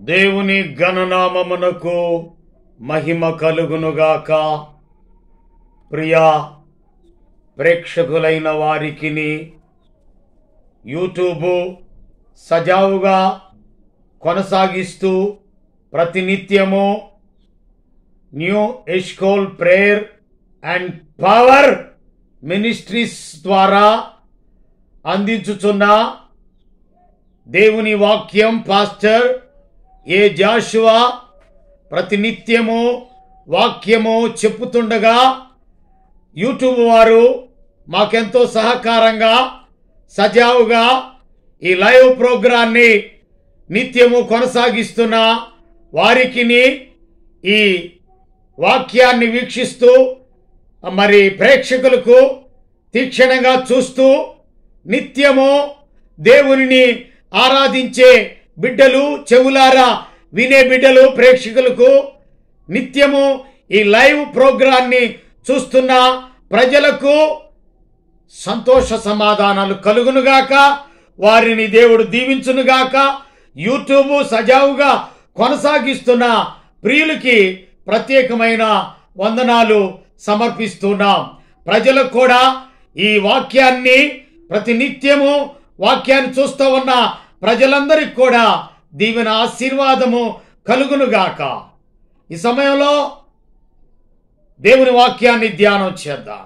దేవుని ఘననామమునకు మహిమ కలుగునుగాక. ప్రియా ప్రేక్షకులైన వారికిని యూట్యూబ్ సజావుగా కొనసాగిస్తూ ప్రతినిత్యము new Eshcol prayer and power ministries ద్వారా అందించుచున్న దేవుని వాక్యం పాస్టర్ ఏ జాషువా ప్రతినిత్యము వాక్యము చెప్పుతుండగా యూట్యూబ్ వారు మాకెంతో సహకారంగా సజావుగా ఈ లైవ్ ప్రోగ్రాన్ని నిత్యము కొనసాగిస్తున్న వారికిని ఈ వాక్యాన్ని వీక్షిస్తూ మరి ప్రేక్షకులకు తీక్షణంగా చూస్తూ నిత్యము దేవునిని ఆరాధించే బిడ్డలు, చెవులారా వినే బిడ్డలు, ప్రేక్షకులకు నిత్యము ఈ లైవ్ ప్రోగ్రాన్ని చూస్తున్న ప్రజలకు సంతోష సమాధానాలు కలుగునుగాక. వారిని దేవుడు దీవించునుగాక. యూట్యూబ్ సజావుగా కొనసాగిస్తున్న ప్రియులకి ప్రత్యేకమైన వందనాలు సమర్పిస్తున్నాం. ప్రజలకు కూడా ఈ వాక్యాన్ని ప్రతినిత్యము వాక్యాన్ని చూస్తూ ఉన్న ప్రజలందరికీ కూడా దీవెన ఆశీర్వాదము కలుగునుగాక. ఈ సమయంలో దేవుని వాక్యాన్ని ధ్యానం చేద్దాం.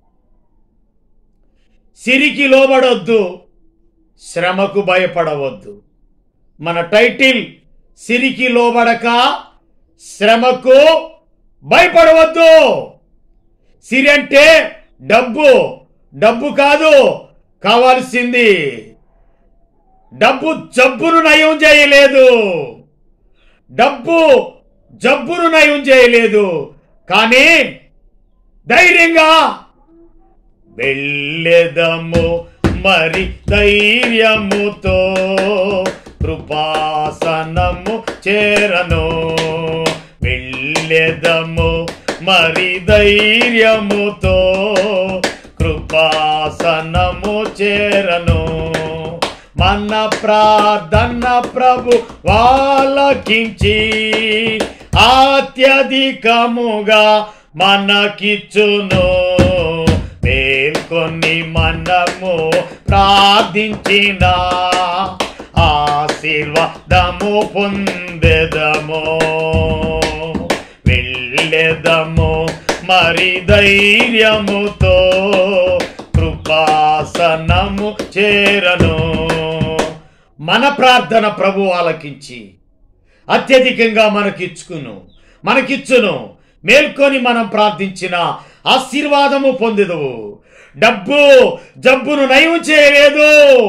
సిరికి లోబడొద్దు, శ్రమకు భయపడవద్దు. మన టైటిల్ సిరికి లోబడక శ్రమకు భయపడవద్దు. సిరి అంటే డబ్బు, డబ్బు కాదు కావాల్సింది. డబ్బు జబ్బును నయం చేయలేదు, డబ్బు జబ్బును నయం చేయలేదు. కానీ ధైర్యంగా వెళ్ళెదము మరి ధైర్యముతో కృపాసనము చేరను. వెళ్ళెదము మరి ధైర్యముతో కృపాసనము చేరను. మన ప్రార్థన ప్రభు వాలకించి అత్యధికముగా మనకిచ్చును. మేల్కొని మనము ప్రార్థించిన ఆశీర్వాదము పొందెదము. వెళ్ళెదము మరి ధైర్యముతో కృపాసనము చేరను. మన ప్రార్థన ప్రభు ఆలకించి అత్యధికంగా మనకిచ్చును. మేల్కొని మనం ప్రార్థించిన ఆశీర్వాదము పొందెదవు. డబ్బు జబ్బును నయం చేయలేదు.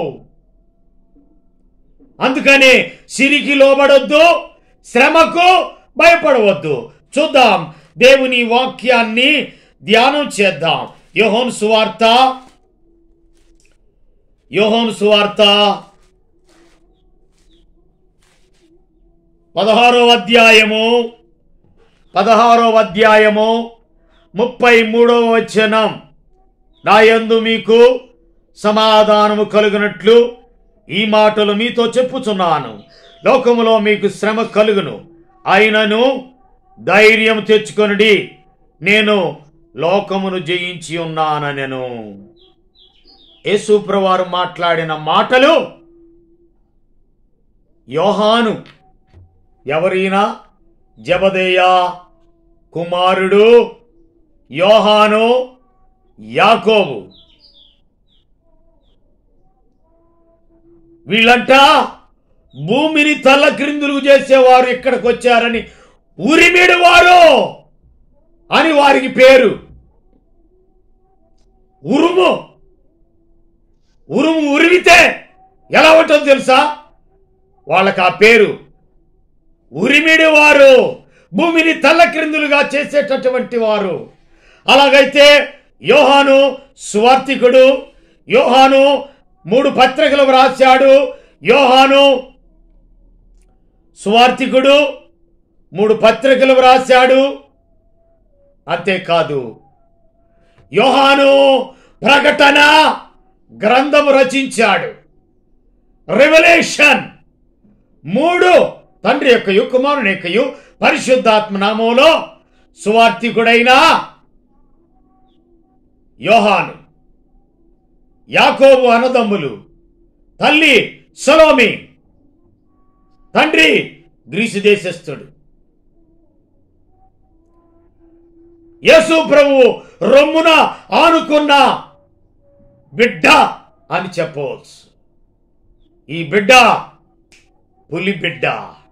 అందుకని సిరికి లోబడొద్దు, శ్రమకు భయపడవద్దు. చూద్దాం, దేవుని వాక్యాన్ని ధ్యానం చేద్దాం. యోహాను సువార్త 16వ అధ్యాయము 33వ వచనం. నా యందు మీకు సమాధానము కలుగునట్లు ఈ మాటలు మీతో చెప్పుచున్నాను. లోకములో మీకు శ్రమ కలుగును, అయినను ధైర్యం తెచ్చుకొనుడి, నేను లోకమును జయించి ఉన్నానెను. యేసు ప్రభువారు మాట్లాడిన మాటలు. యోహాను ఎవరైనా? జెబెదయి కుమారుడు యోహాను, యాకోబు. వీళ్ళంట భూమిని తల్లక్రిందులు చేసేవారు ఇక్కడికి వచ్చారని, ఉరిమిడి వారు అని వారికి పేరు. ఉరుము ఉరిమితే ఎలా ఉంటుందో తెలుసా? వాళ్ళకి ఆ పేరు ఉరిమిడి వారు, భూమిని తల్లక్రిందులుగా చేసేటటువంటి వారు. అలాగైతే యోహాను సువార్తికుడు. యోహాను 3 పత్రికలు వ్రాశాడు. యోహాను సువార్తికుడు 3 పత్రికలు వ్రాశాడు. అంతేకాదు, యోహాను ప్రకటన గ్రంథము రచించాడు. రెవల్యూషన్ 3 తండ్రి యొక్కయు కుమారుని యొక్కయు పరిశుద్ధాత్మ నామములో సువార్తికుడైన యోహాను, యాకోబు అన్నదమ్ములు, తల్లి సలోమి, తండ్రి గ్రీసు దేశస్థుడు. యేసు ప్రభువు రొమ్మున ఆనుకున్న బిడ్డ అని చెప్పవచ్చు. ఈ బిడ్డ పులి బిడ్డ.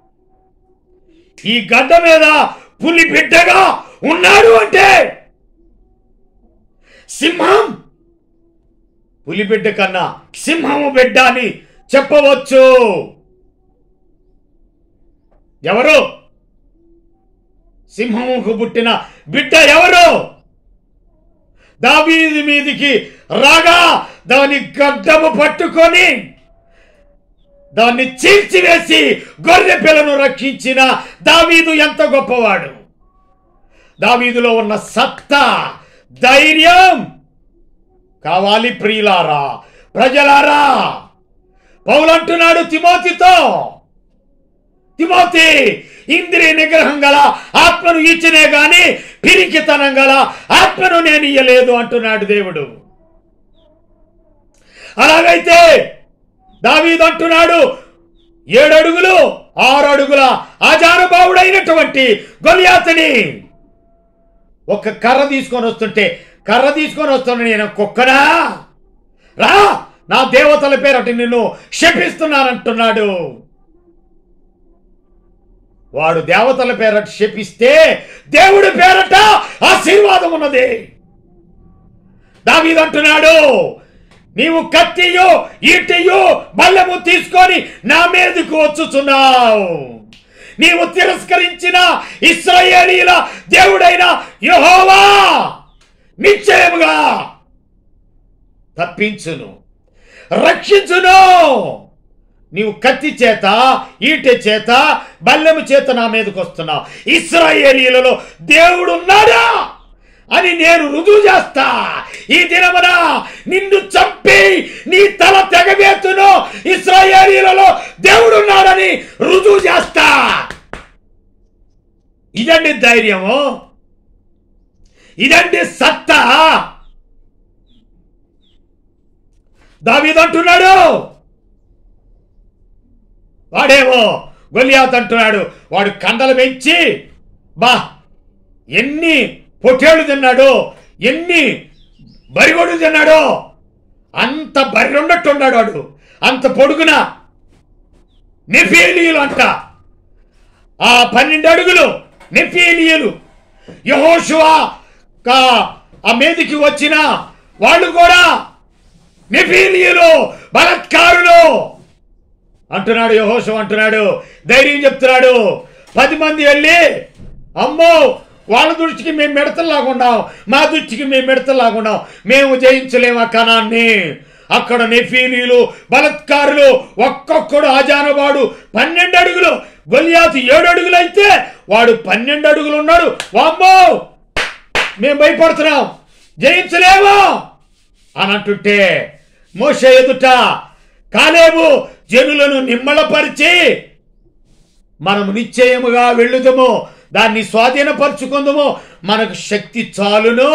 ఈ గడ్డ మీద పులి బిడ్డగా ఉన్నాడు అంటే సింహం పులి బిడ్డ కన్నా సింహము బిడ్డ అని చెప్పవచ్చు. ఎవరు? సింహముకు పుట్టిన బిడ్డ ఎవరు? దావీదు మీదికి రాగా దాని గడ్డము పట్టుకొని దాన్ని చీల్చివేసి గొర్రె పిల్లను రక్షించిన దావీదు ఎంత గొప్పవాడు! దావీదులో ఉన్న సత్తా, ధైర్యం కావాలి ప్రియులారా, ప్రజలారా. పౌలు అంటున్నాడు తిమోతితో, తిమోతి, ఇంద్రియ నిగ్రహం గల ఆత్మను ఇచ్చినే గాని పిరికితనం గల ఆత్మను నేను ఇయ్యలేదు అంటున్నాడు దేవుడు. అలాగైతే దావీదు అంటున్నాడు 7 అడుగులు 6 అడుగుల ఆజానుభావుడైనటువంటి గొలియాతుని ఒక కర్ర తీసుకొని వస్తున్న నేను కుక్కనా? రా, నా దేవతల పేరటి నిన్ను శపిస్తున్నానంటున్నాడు. వాడు దేవతల పేరట శపిస్తే దేవుడి పేరట ఆశీర్వాదం ఉన్నది. దావీదు అంటున్నాడు, నీవు కత్తియో ఈటెయో బల్లెము తీసుకొని నా మీదకు వచ్చుచున్నావు. నీవు తిరస్కరించిన ఇశ్రాయేలీయుల దేవుడైన యెహోవా నిశ్చయముగా తప్పించును, రక్షించును. నీవు కత్తి చేత ఈటె చేత బల్లెము చేత నా మీదకు వస్తున్నావు. ఇశ్రాయేలీయులలో దేవుడు ఉన్నాడా అని నేను రుజువు చేస్తా. ఈ దినమున నిన్ను చంపి నీ తల తెగబెట్టును. ఇశ్రాయేలీయులలో దేవుడున్నాడని రుజువు చేస్తా. ఇదండి ధైర్యము, ఇదండి సత్తా. దావీదు అంటున్నాడు, వాడేమో గొలియాతు అంటున్నాడు, వాడు కండలు పెంచి ఎన్ని పొట్టేళ్ళు తిన్నాడో, ఎన్ని బరిగొడ్డు తిన్నాడో అంత బర్రెన్నట్టున్నాడు వాడు. అంత పొడుగున నెఫీలీయులు అంట. ఆ 12 అడుగులు నెఫీలీయులు. యెహోషువ ఆ మీదికి వచ్చిన వాళ్ళు కూడా నెఫీలీయులు, బలత్కారులు అంటున్నాడు. యెహోషువ అంటున్నాడు, ధైర్యం చెప్తున్నాడు. 10 మంది వెళ్ళి, అమ్మో వాళ్ళ దృష్టికి మేము మిడతల్లాగున్నాం, మా దృష్టికి మేము మిడతల్లాగున్నాం, మేము జయించలేము ఆ కనాన్ని. అక్కడ నెఫీలీయులు, బలత్కారులు, ఒక్కొక్కడు ఆజానుబాడు 12 అడుగులు. గొలియాతు 7 అడుగులు అయితే వాడు 12 అడుగులు ఉన్నాడు. వామ్మో మేము భయపడుతున్నాం, జయించలేము అని అంటుంటే మోషే ఎదుట కాలేబు జనులను నిమ్మళపరిచి మనము నిశ్చయముగా వెళ్ళుదము, దాన్ని స్వాధీనపరుచుకుందాము, మనకు శక్తి చాలును,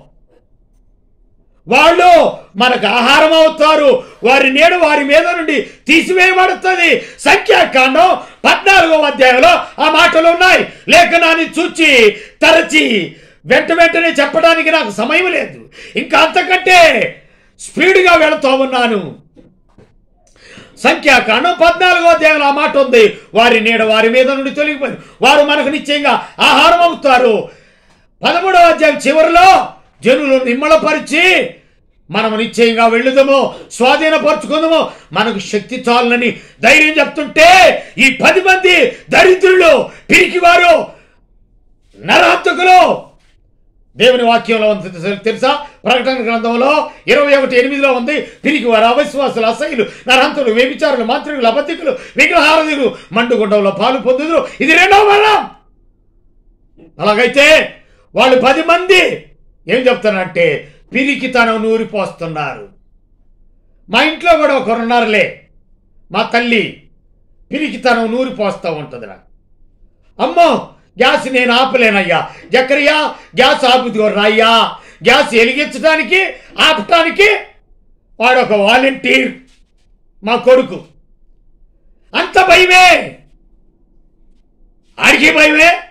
వాళ్ళు మనకు ఆహారం అవుతారు, వారి నీడ వారి మీద నుండి తీసివేయబడుతుంది. సంఖ్యాకాండం 14వ అధ్యాయంలో ఆ మాటలు ఉన్నాయి. లేఖనాన్ని చూచి తరచి వెంటనే చెప్పడానికి నాకు సమయం లేదు. ఇంకా అంతకంటే స్పీడ్గా వెళుతూ ఉన్నాను. సంఖ్యాకాండం 14వ అధ్యాయంలో ఆ మాట ఉంది, వారి నీడ వారి మీద నుండి తొలగిపోయింది, వారు మనకు నిశ్చయంగా ఆహారం అవుతారు. 13వ అధ్యాయం చివరిలో జనులు నిమ్మళపరిచి మనము నిశ్చయంగా వెళ్ళుదాము, స్వాధీనపరుచుకుందాము, మనకు శక్తి చాలని ధైర్యం చెప్తుంటే ఈ 10 మంది దరిద్రులు, పిరికివారు, నరహంతకులు దేవుని వాక్యంలో ఉంది తెలుసా? ప్రకటన గ్రంథంలో 21:8 ఉంది, పిరికివారు, అవిశ్వాసులు, అసహ్యులు, నరహంతులు, వ్యభిచారులు, మంత్రులు, అబద్ధికులు, విగ్రహారాధకులు మండుగుండంలో పాలు పొందుదురు. ఇది 2వ మరణం. అలాగైతే వాళ్ళు 10 మంది ఏం చెప్తానంటే పిరికితనం నూరిపోస్తున్నారు. మా ఇంట్లో కూడా ఒకరున్నారులే, మా తల్లి పిరికితనం నూరిపోస్తూ ఉంటుంది నాకు. అమ్మో గ్యాస్ నేను ఆపలేనయ్యా, జకరియా గ్యాస్ ఆపుదిగోర్రా అయ్యా. గ్యాస్ వెలిగించడానికి ఆపటానికి వాడొక వాలంటీర్ మా కొడుకు. అంత భయమే, ఆడికి భయమే.